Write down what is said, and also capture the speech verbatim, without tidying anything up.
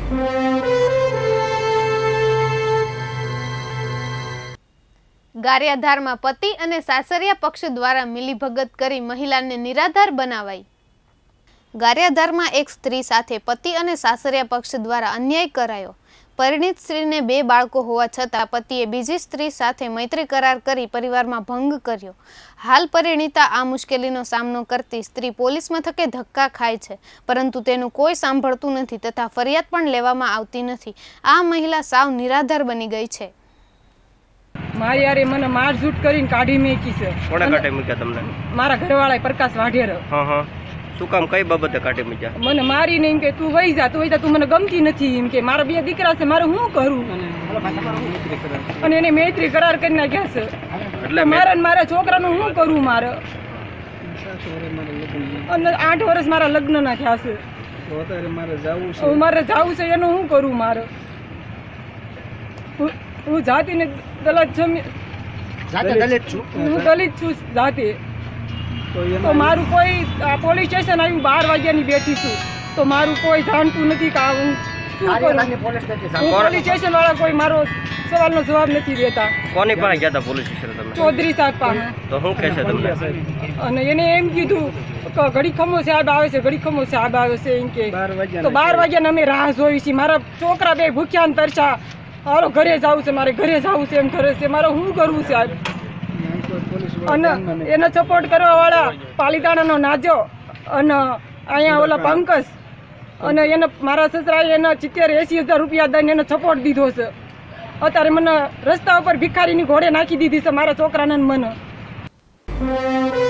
ગારિયાધારમાં પતિ અને સાસરિયા પક્ષ દ્વારા મિલીભગત કરી મહિલાને નિરાધાર બનાવાઈ। ગારિયાધારમાં એક સ્ત્રી સાથે પતિ અને સાસરિયા પક્ષ દ્વારા અન્યાય કરાયો। પરિણીત સ્ત્રીને બે બાળકો હોવા છતાં પતિએ બીજી સ્ત્રી સાથે મૈત્રી કરાર કરી પરિવારમાં ભંગ કર્યો। હાલ પરિણીતા આ મુશ્કેલીનો સામનો કરતી સ્ત્રી પોલીસ મથકે ધક્કા ખાય છે, પરંતુ તેનું કોઈ સાંભળતું નથી તથા ફરિયાદ પણ લેવામાં આવતી નથી। આ મહિલા સાવ નિરાધાર બની ગઈ છે। મારી યાર મને મારઝૂટ કરીને કાઢી મેકી છે। કોણે કાઢી મૂક્યા તમને? મારા ઘરવાળા પ્રકાશ વાઢેર। હા હા, શું કામ, કઈ બાબતે કાઢી મૂક્યા? મને મારીને એમ કે તું વહી જા, તું વહી જા, તું મને ગમતી નથી એમ કે। મારા બે દીકરા છે, મારે શું કરું? અને એને મૈત્રી કરાર કરી નાખ્યા છે, એટલે મારા ને મારા છોકરાનું શું કરું? મારે અને આઠ વર્ષ મારા લગ્ન ના થયા છે, મારે જવું છે, એનું શું કરું? મારે હું જાતિ ને દલિત છું, હું દલિત છું જાતિ। તો મારું કોઈ પોલીસ સ્ટેશન આવ્યું, બાર વાગ્યાની બેઠી છું, તો મારું કોઈ જાણતું નથી કે હું શું કરું। પોલીસ સ્ટેશન વાળા કોઈ મારો સવાલનો જવાબ નથી દેતા। કોની પાસે ગયા હતા પોલીસ સ્ટેશન તમે? ચૌધરી સાહેબ પાસે। તો શું કહે છે તમને? અને એને એમ કીધું કે ઘડી ખમો સાહેબ આવે છે, ઘડી ખમો સાહેબ આવે છે એમ કે। તો બાર વાગ્યાને અમે રાહ જોઈ છીએ, મારા છોકરા બે ભૂખ્યા ને તરસા, મારો ઘરે જવું છે, મારે ઘરે જવું છે એમ કરે છે, મારે શું કરવું સાહેબ? અને એને સપોર્ટ કરવા વાળા પાલીતાણાનો નાજો અને અહીંયા ઓલા પંકજ, અને એને મારા સસરાએ એને સિત્તેર એસી હજાર રૂપિયા દઈને એને સપોર્ટ દીધો છે। અત્યારે મને રસ્તા ઉપર ભિખારીની ઘોડે નાખી દીધી છે મારા છોકરાને મને।